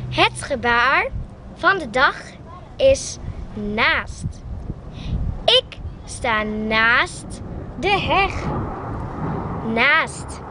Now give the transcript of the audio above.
Het gebaar van de dag is naast. Ik sta naast de heg. Naast